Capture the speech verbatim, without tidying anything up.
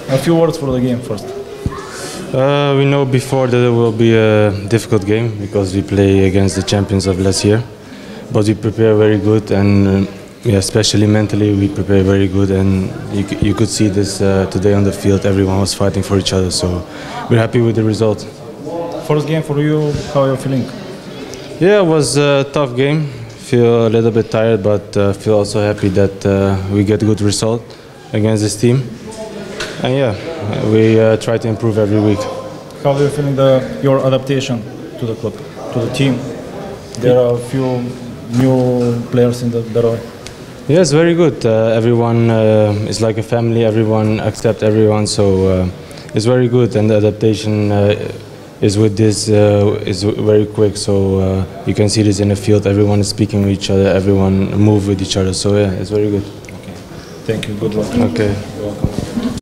A few words for the game first. Uh, we know before that it will be a difficult game because we play against the champions of last year, but we prepare very good, and uh, yeah, especially mentally we prepare very good, and you, you could see this uh, today on the field. Everyone was fighting for each other, so we're happy with the result. First game for you, how are you feeling? Yeah, it was a tough game. Feel a little bit tired, but uh, feel also happy that uh, we get a good result against this team. And yeah, we uh, try to improve every week. How are you feeling the, your adaptation to the club, to the team? There are a few new players in the Daroy. Yes, very good. Uh, everyone uh, is like a family. Everyone accepts everyone, so uh, it's very good. And the adaptation uh, is with this uh, is very quick. So uh, you can see this in the field. Everyone is speaking with each other. Everyone move with each other. So yeah, it's very good. Okay. Thank you. Good luck. Okay. You're welcome.